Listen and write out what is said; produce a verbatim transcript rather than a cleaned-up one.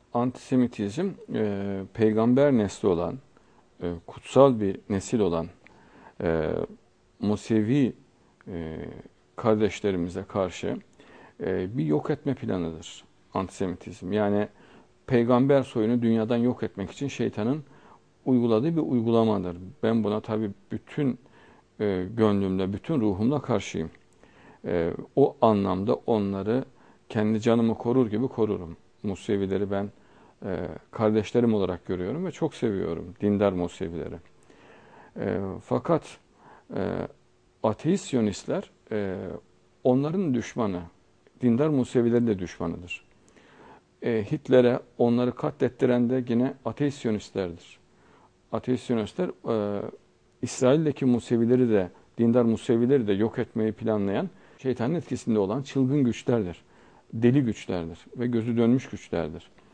Antisemitizm, e, peygamber nesli olan, e, kutsal bir nesil olan e, Musevi e, kardeşlerimize karşı e, bir yok etme planıdır antisemitizm. Yani peygamber soyunu dünyadan yok etmek için şeytanın uyguladığı bir uygulamadır. Ben buna tabii bütün e, gönlümle, bütün ruhumla karşıyım. E, o anlamda onları kendi canımı korur gibi korurum. Musevileri ben e, kardeşlerim olarak görüyorum ve çok seviyorum dindar Musevileri. E, fakat e, ateist Siyonistler e, onların düşmanı, dindar Musevilerin de düşmanıdır. E, Hitler'e onları katlettiren de yine ateist Siyonistlerdir. Ateist Siyonistler e, İsrail'deki Musevileri de, dindar Musevileri de yok etmeyi planlayan şeytanın etkisinde olan çılgın güçlerdir. Deli güçlerdir ve gözü dönmüş güçlerdir.